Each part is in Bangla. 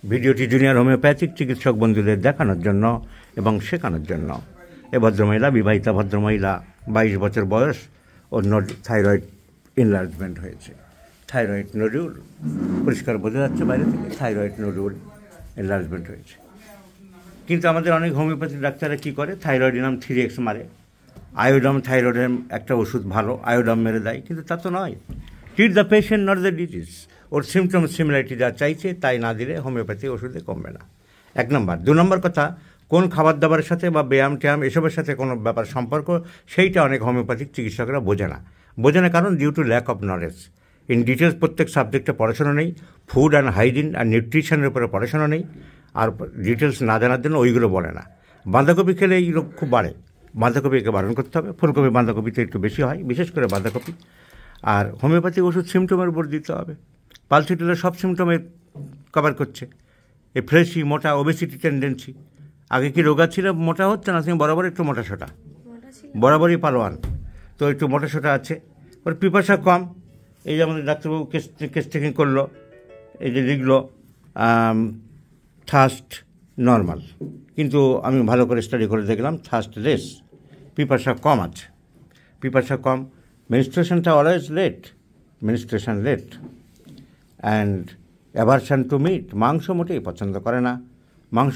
ভিডিওটি জুনিয়র হোমিওপ্যাথিক চিকিৎসক বন্ধুদের দেখানোর জন্য এবং শেখানোর জন্য। এ ভদ্রমহিলা বিবাহিতা ভদ্রমহিলা, 22 বছর বয়স, ওর থাইরয়েড এনলার্জমেন্ট হয়েছে। থাইরয়েড নোডিউল পরিষ্কার বোঝা যাচ্ছে বাইরে থেকে, থাইরয়েড নোডিউল এনলার্জমেন্ট হয়েছে। কিন্তু আমাদের অনেক হোমিওপ্যাথি ডাক্তাররা কী করে, থাইরয়েডিনাম 3x মারে, আয়োডাম থাইরয়েডের একটা ওষুধ ভালো, আয়োডাম মেরে দেয়, কিন্তু তা তো নয়। Treat the patient not the disease. ওর সিমটম সিমিলারিটি যা চাইছে তাই না দিলে হোমিওপ্যাথি ওষুধে কমবে না, 1 নম্বর। 2 নম্বর কথা, কোন খাবার দাবারের সাথে বা ব্যায়াম ট্যায়াম এসবের সাথে কোনো ব্যাপার সম্পর্ক, সেইটা অনেক হোমিওপ্যাথিক চিকিৎসকরা বোঝে না কারণ due to lack of knowledge. In details প্রত্যেক সাবজেক্টে পড়াশোনা নেই, ফুড অ্যান্ড হাইজিন অ্যান্ড নিউট্রিশনের উপরে পড়াশোনা নেই, আর ডিটেলস না জানার জন্য ওইগুলো বলে না। বাঁধাকপি খেলে এই রোগ খুব বাড়ে, বাঁধাকপিকে বারণ করতে হবে। ফুলকপি বাঁধাকপিতে একটু বেশি হয়, বিশেষ করে বাঁধাকপি। আর হোমিওপ্যাথিক ওষুধ সিমটমের উপর দিতে হবে। পালসিটিলা সব সিমটমে কভার করছে। এই ফ্রেশি, মোটা, ওবেসিটি টেন্ডেন্সি। আগে কি রোগা ছিল, মোটা হচ্ছে না, তুমি বরাবর একটু মোটাসোটা, বরাবরই পালোয়ান, তো একটু মোটাসোটা আছে। ওর পিপাসা কম। এই যে আমাদের ডাক্তারবাবু কেস টেকিং করলো, এই যে লিখলো থার্স্ট নর্মাল, কিন্তু আমি ভালো করে স্টাডি করে দেখলাম থার্স্ট লেস, পিপাসা কম আছে। পিপাসা কম, মেনস্ট্রুয়েশনটা always late, menstruation late, and aversion to meat, মাংস মোটেই পছন্দ করে না, মাংস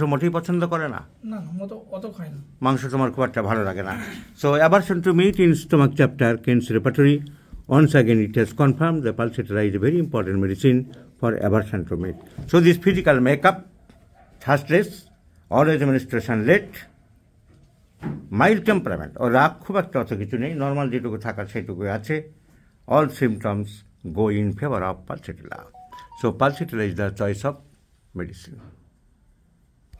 তোমার খুব একটা ভালো লাগে না। So aversion to meat in stomach chapter, Kent's repertory. Once again it has confirmed the Pulsatilla is a very important medicine for aversion to meat. So this physical makeup, thirstless, always menstruation late, mild temperament, ও রাগ খুব একটা অত কিছু নেই, নর্মাল যেটুকু থাকার সেটুকুই আছে। All symptoms go in favor of Pulsatilla. So Pulsatilla is the choice of medicine.